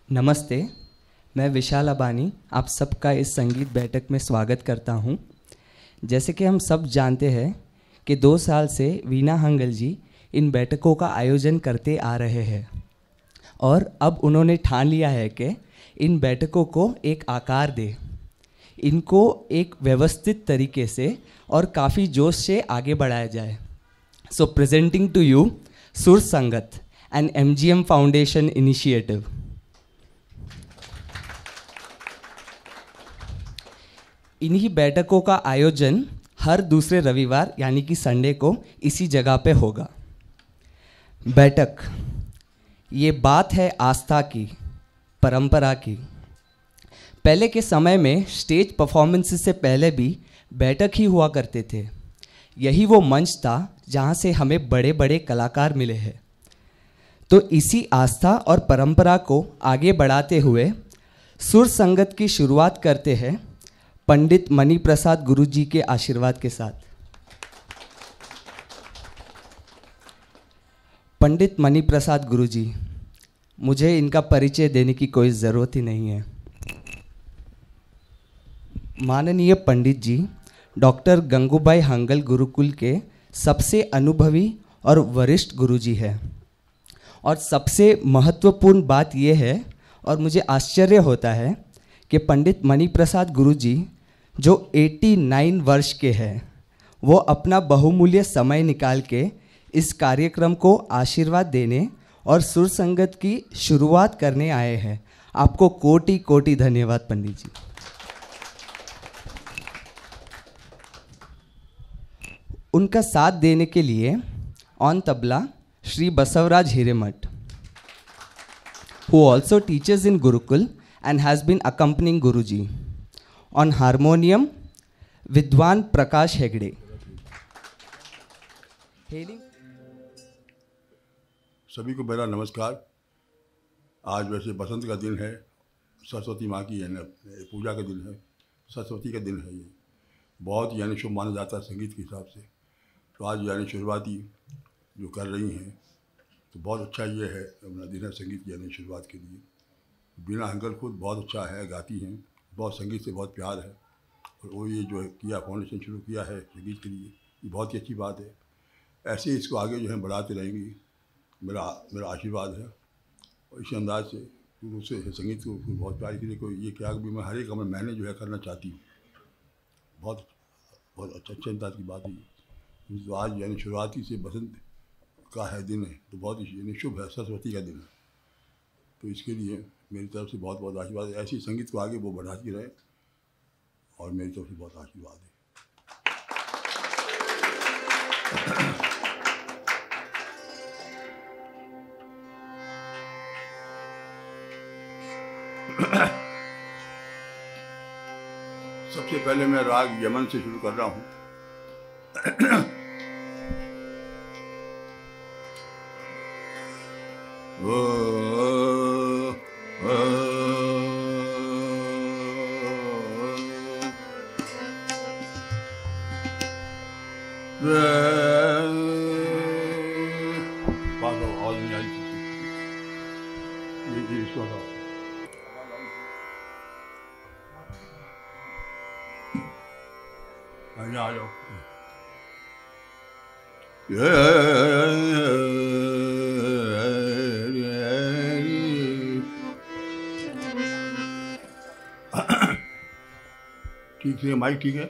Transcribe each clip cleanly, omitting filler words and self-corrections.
नमस्ते, मैं विशाल अबानी आप सबका इस संगीत बैठक में स्वागत करता हूं। जैसे कि हम सब जानते हैं कि 2 साल से वीणा हंगल जी इन बैठकों का आयोजन करते आ रहे हैं और अब उन्होंने ठान लिया है कि इन बैठकों को एक आकार दे, इनको एक व्यवस्थित तरीके से और काफ़ी जोश से आगे बढ़ाया जाए। सो प्रेजेंटिंग टू यू सुर संगत एंड MGM फाउंडेशन इनिशिएटिव। इन्हीं बैठकों का आयोजन हर दूसरे रविवार यानी कि संडे को इसी जगह पे होगा। बैठक ये बात है आस्था की, परंपरा की। पहले के समय में स्टेज परफॉर्मेंसेस से पहले भी बैठक ही हुआ करते थे। यही वो मंच था जहाँ से हमें बड़े बड़े कलाकार मिले हैं। तो इसी आस्था और परंपरा को आगे बढ़ाते हुए सुर संगत की शुरुआत करते हैं पंडित मणि प्रसाद गुरु जी के आशीर्वाद के साथ। पंडित मणि प्रसाद गुरु जी, मुझे इनका परिचय देने की कोई ज़रूरत ही नहीं है। माननीय पंडित जी डॉक्टर गंगूबाई हंगल गुरुकुल के सबसे अनुभवी और वरिष्ठ गुरु जी हैं। और सबसे महत्वपूर्ण बात यह है और मुझे आश्चर्य होता है कि पंडित मणि प्रसाद गुरु जी जो 89 वर्ष के हैं, वो अपना बहुमूल्य समय निकाल के इस कार्यक्रम को आशीर्वाद देने और सुर संगत की शुरुआत करने आए हैं। आपको कोटि कोटि धन्यवाद पंडित जी। उनका साथ देने के लिए on tabla Shri Basavaraj Hiremath, who also teaches in Gurukul and has been accompanying Guruji. On harmonium, Vidwan Prakash Hegde. सभी को मेरा नमस्कार। आज वैसे बसंत का दिन है, सरस्वती माँ की पूजा का दिन है, सरस्वती का दिन है। ये बहुत यानी शुभ माना जाता है संगीत के हिसाब से। तो आज यानी शुरुआती जो कर रही हैं तो बहुत अच्छा ये है अपना दिन है संगीत की यानी शुरुआत के लिए। वीणा हंगल खुद बहुत अच्छा है, गाती हैं, बहुत संगीत से बहुत प्यार है और वो ये जो है किया फाउंडेशन शुरू किया है संगीत के लिए, ये बहुत ही अच्छी बात है। ऐसे इसको आगे जो है बढ़ाते रहेंगी, मेरा आशीर्वाद है। और इसी अंदाज से शुरू से संगीत को बहुत प्यार के लिए कोई ये क्या भी मैं हर एक काम मैंने जो है करना चाहती हूँ। बहुत बहुत अच्छे अंदाज की बात है। तो आज यानी शुरुआती से बसंत का है दिन है तो बहुत ही शुभ है, सरस्वती का दिन है। तो इसके लिए मेरी तरफ से बहुत बहुत आशीर्वाद है। ऐसी संगीत को आगे वो बढ़ाती रहे और मेरी तरफ से बहुत आशीर्वाद है। सबसे पहले मैं राग यमन से शुरू कर रहा हूँ। आ जाओ। ठीक है, माइक ठीक है।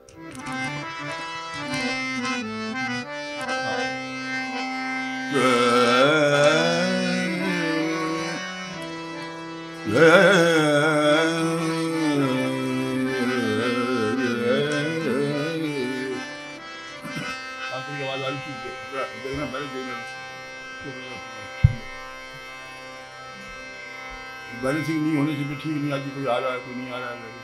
बैलेंसिंग नहीं होने से भी ठीक नहीं आती, कोई आ रहा है कोई नहीं आ रहा है।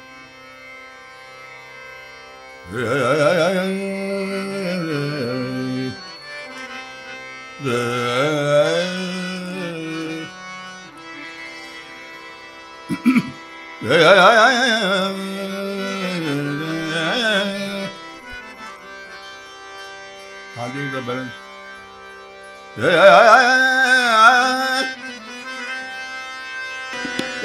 हाँ जी, बैलेंस Yeah.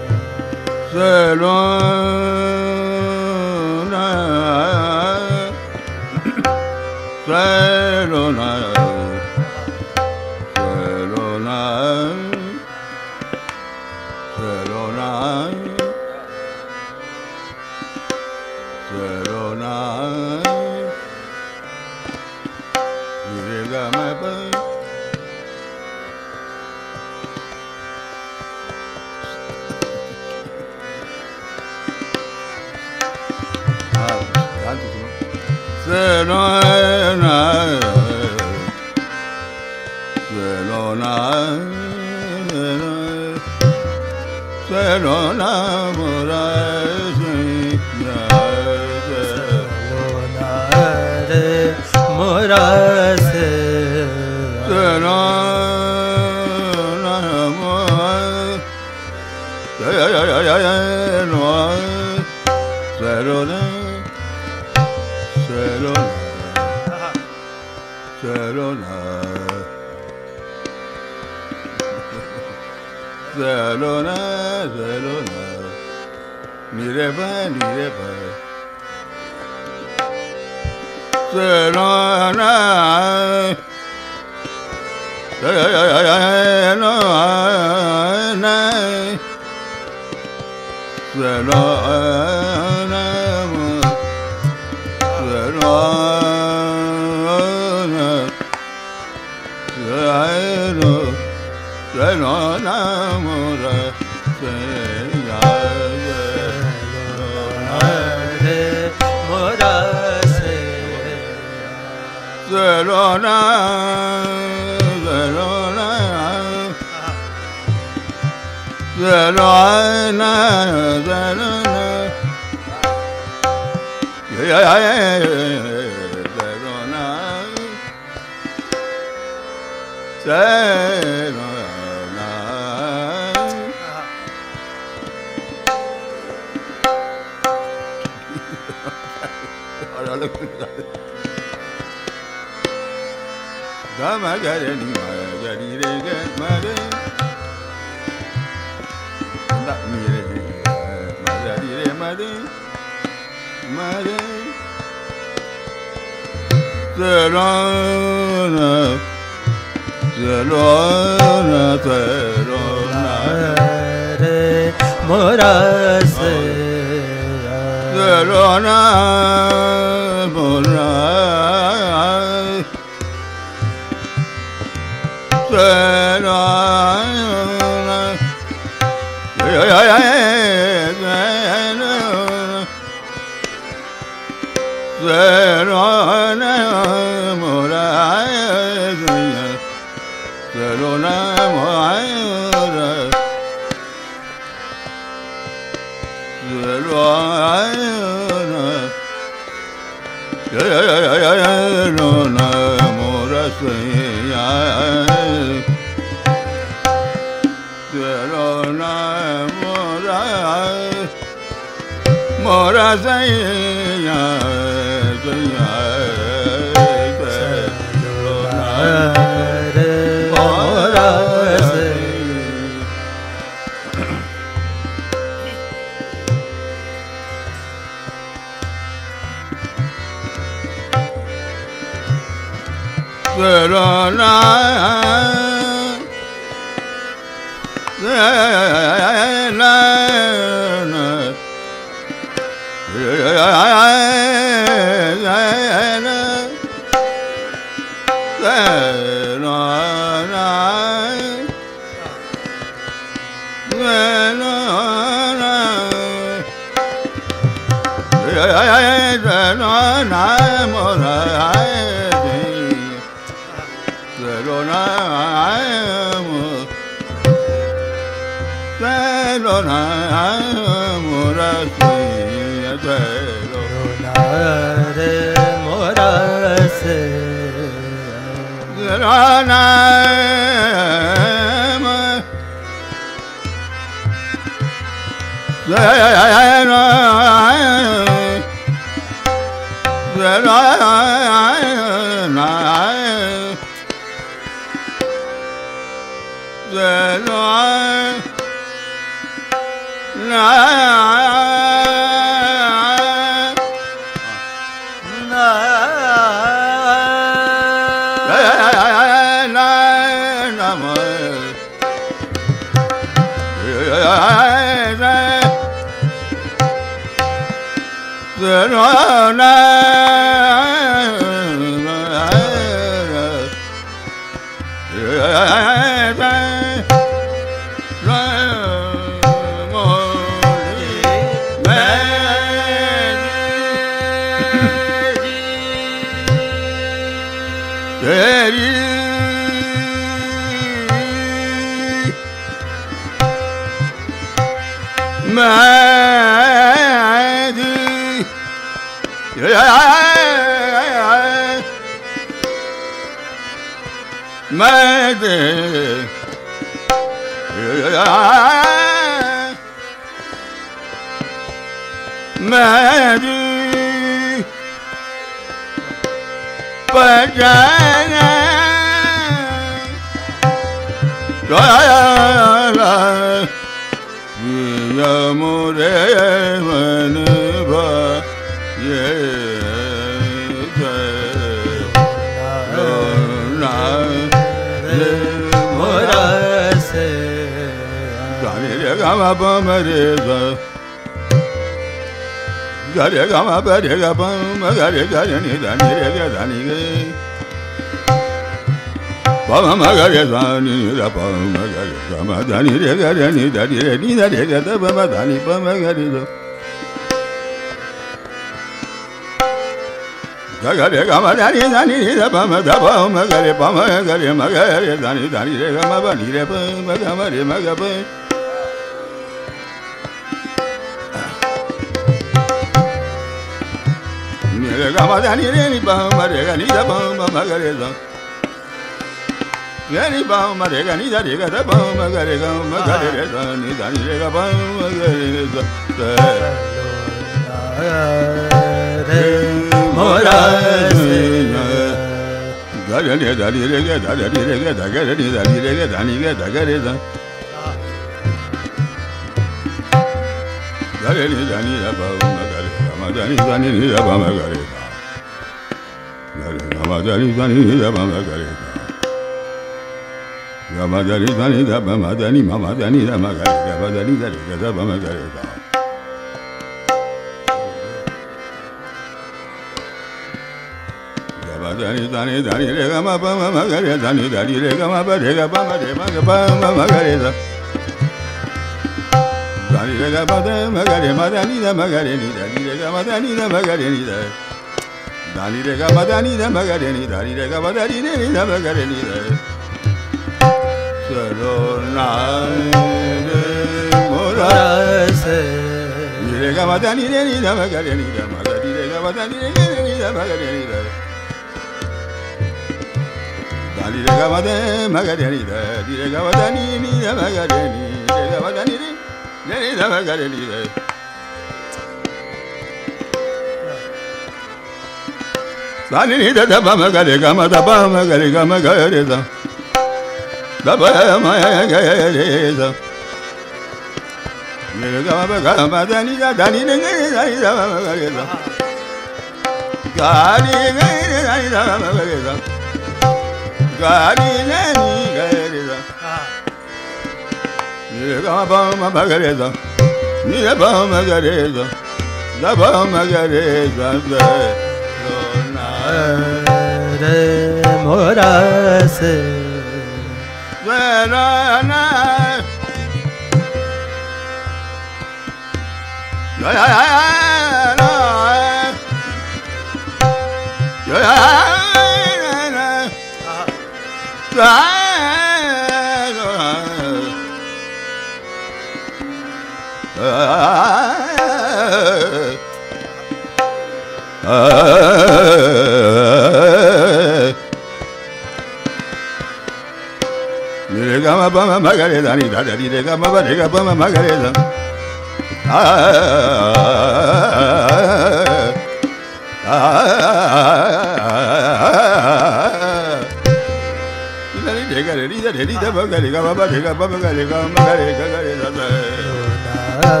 Baba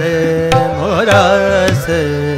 रे मोरा से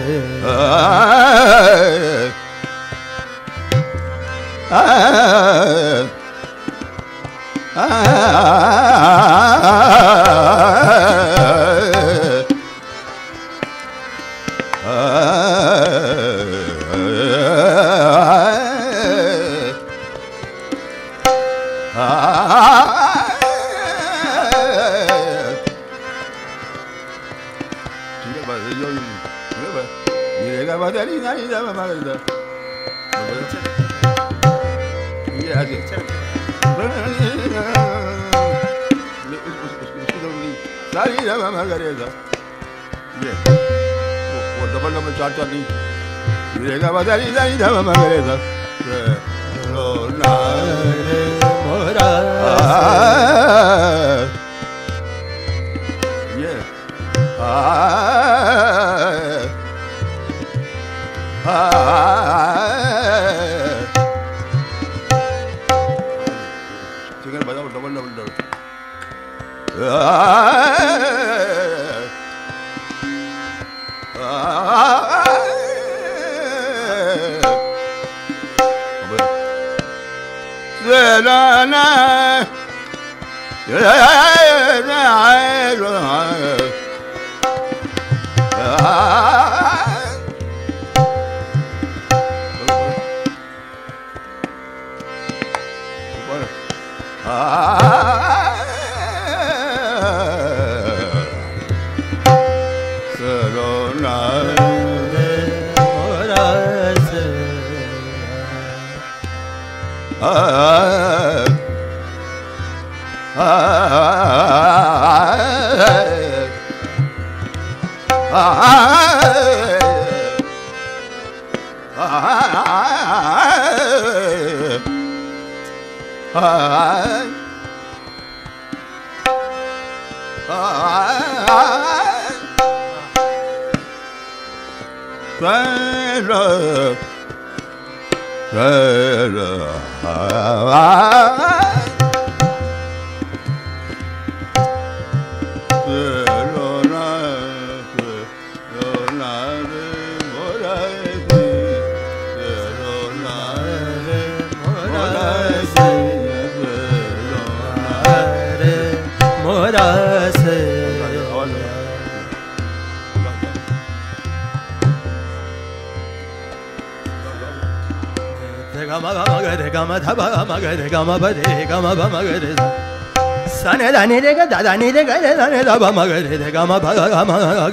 sane dani re ga dani re ga dani da ba ma ga re ga ma ba ga ma ga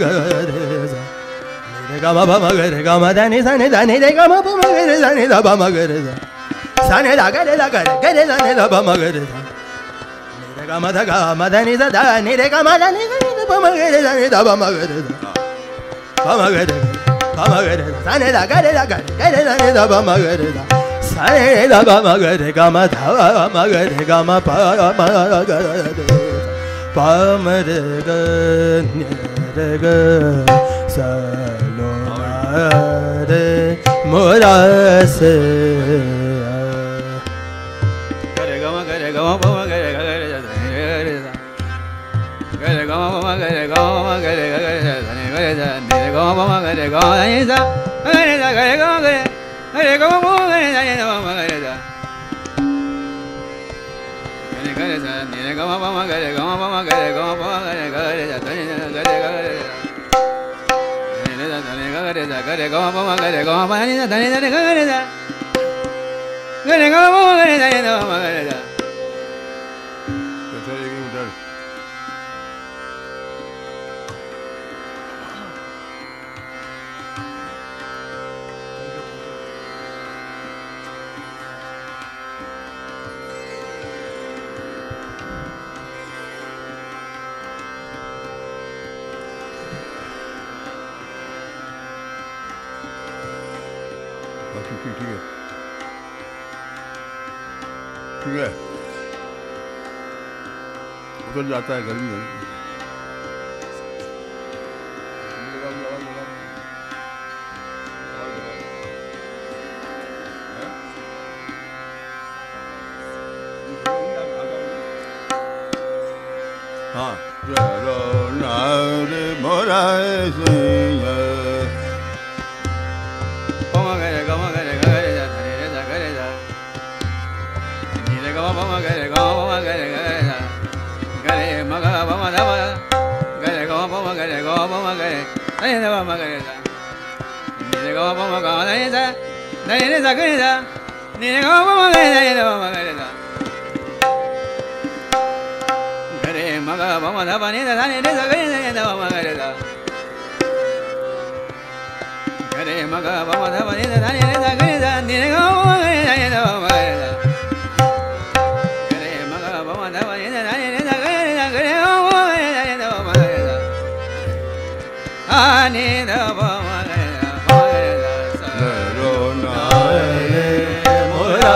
re ga ma ba ma ga re ga ma dani sane dani re ga ma ba ma ga re dani da ba ma ga re sane da ga re dani da ba ma ga re ga ma da ga ma dani da dani re ga ma dani da ba ma ga re dani da ba ma ga re ba ma ga re sane da ga re dani da ba ma ga re sane da ba ma ga re ga ma da ma ga re ga ma pa ma ga re pa ma re ga ni re ga sa lo re mora se ga re ga ma pa ma ga re ga re re ga re ga ma ga re ga ma ga re ga re ni re ga ma ma ga re ga ni sa ga re ga re Hare Gama Gare Hare Gama Gare Da Hare Gare Da Hare Gama Gama Gare Gama Gama Gare Gama Gama Gare Gare Da Hare Gare Gare Hare Da Hare Gare Da Gare Gama Gama Gare Gama Gama Gare Da Hare Gare Da Gare Gama Gama Gare Da Hare Gama Gare Da ठीक है उतर जाता है गर्मी में हाँ रे मोरा सैया पमा गरे गमा गरे गरे जा रे जा गरे जा नी रे गमा पमा गरे गरे जा गरे मगा पमा धा गरे गमा पमा गरे नहीं रे पमा गरे जा नी रे गमा पमा गा नहीं जा गरे जा नी रे गमा पमा गरे जा गरे मगा पमा धा नी रे जा गरे जा पमा गरे जा गरे मगा पमा धा नी रे जा गरे जा नी रे गमा पमा गरे जा गरे मगा पमा धा नी रे जा गरे जा गरे पमा गरे जा आनी धा पमा गरे जा रो ना मोरा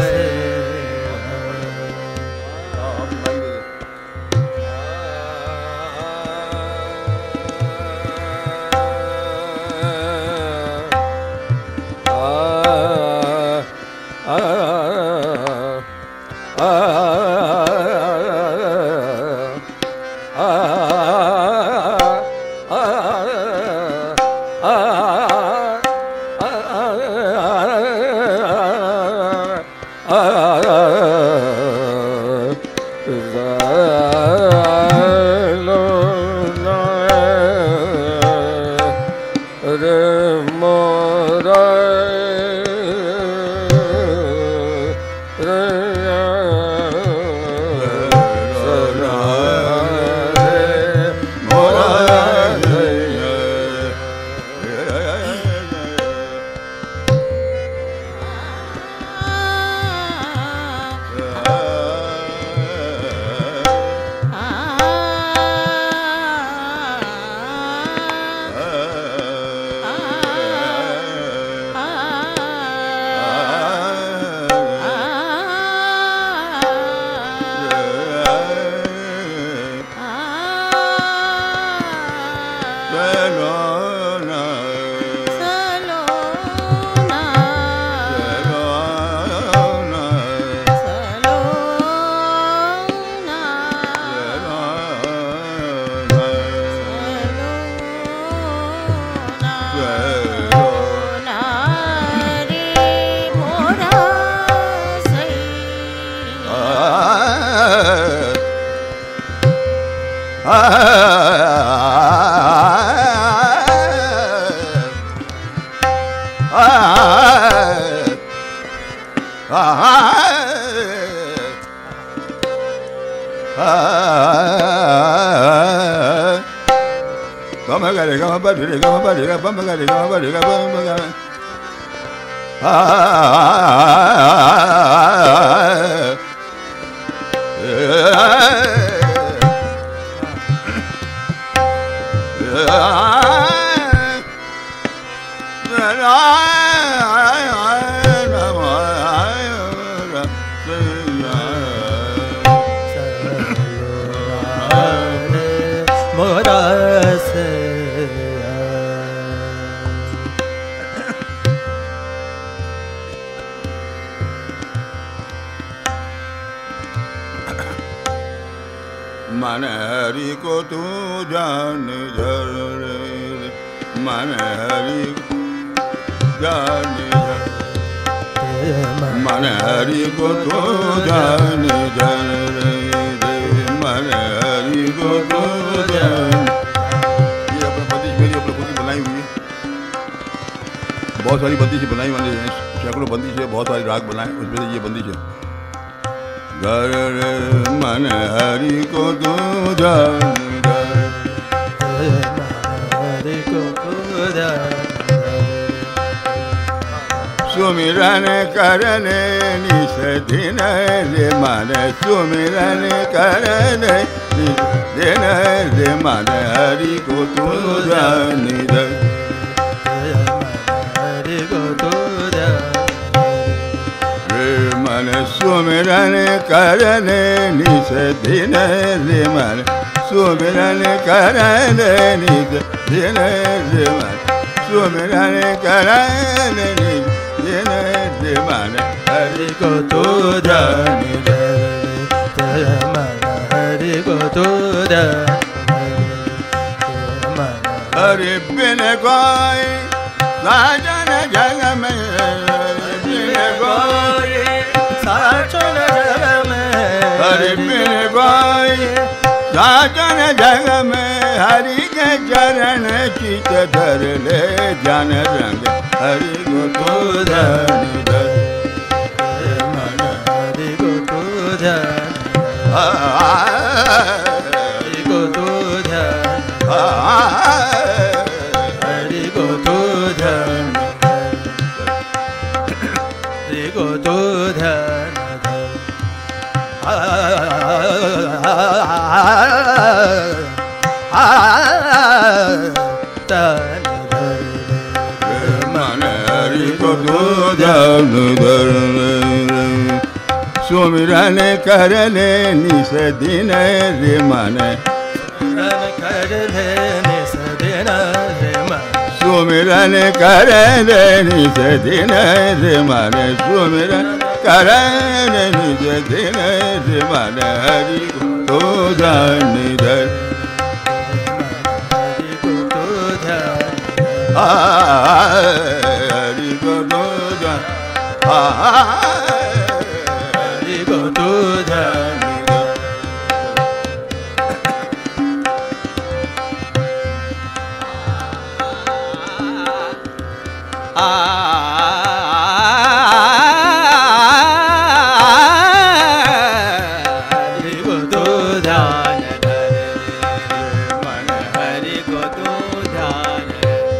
मन हरि को तू जान जर मन हरि जान जर मन हरि को तू जान जर मन हरि को तू जान। ये अपने पति मेरी अपने खुद की बनाई हुई है, बहुत सारी बंदिश बनाई वाले हैं, सैकड़ों बंदिश है, बहुत सारे राग बनाए, उसमें से ये बंदिश है। गर रे मन हरि को तू जान हरि को तू जान सुमिरन करने निस दिन रे मन सुमिरन करने निस दिन रे मन हरि को तू जान हरि को तू जान मन सुमिरन करने निस दिन रे मन सुमिरन करने निस दिन रे मन सुमिरन करने निस दिन रे मन हरि को तू जान मन हरि को तू जान हरि बिन कोई साजन जग में, बिन कोई साजन जग में, हरि बिन कोई साजन जग में, हरि के चरण चित धर ले जन रंग, हरि को तू धन धर मन हरि को तू धन, हरि को तू धन, हरि को तू धन, हरि को तू धन, मन हरि को तू धन धर, सुमिरन कर ले निस दिन रे मन, सुमिरन कर ले निस दिन रे मन, सुमिरन कर ले निस दिन रे मन, सुमिरन कर ले निस दिन रे मन, हरि को तू धन धर, हरि को तू धन, हरि को तू धन, हरि को तू धन, हरि को तू ध्यान धर, मन हरि को तू ध्यान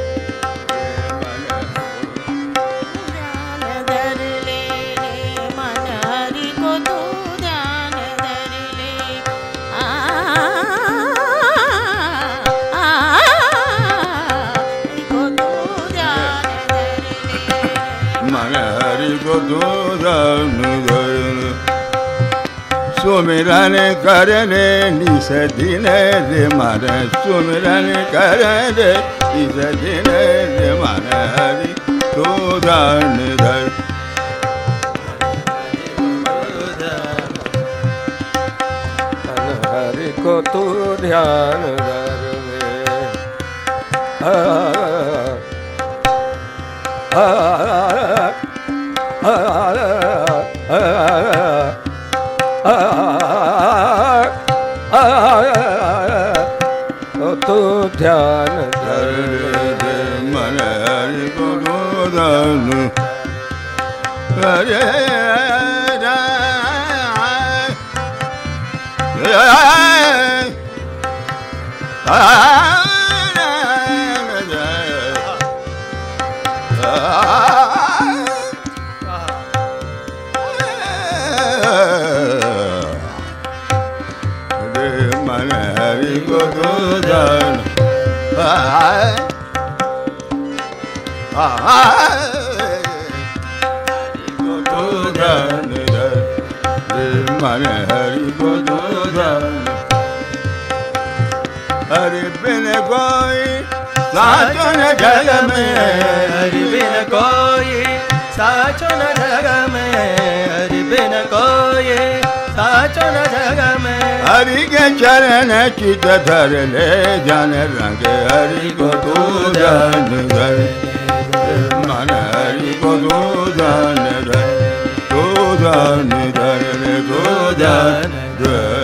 धर ले, मन हरि को तू ध्यान धर ले, हरि को तू ध्यान धर ले, मन हरि को तू धन धर, सुमिरन कर ले निस दिन रे मन, सुमिरन कर ले निस दिन रे मन, हरि तू धन धर, मन हरि को तू ध्यान धर तू ध्यान धर, मन हरि को तू धन हरे मन हरि को तू धन, तू धन धर, मन हरि को तू धन, हरि बिन कोई साजन जग में, हरि बिन कोई साचो न जग में, हरि बिन कोई साचो न जग में, हरि के चरण चित धर ले जन रंग, हरि को तू धन धर, मन हरि को तू धन धर, तू धन धर, तू धन धर।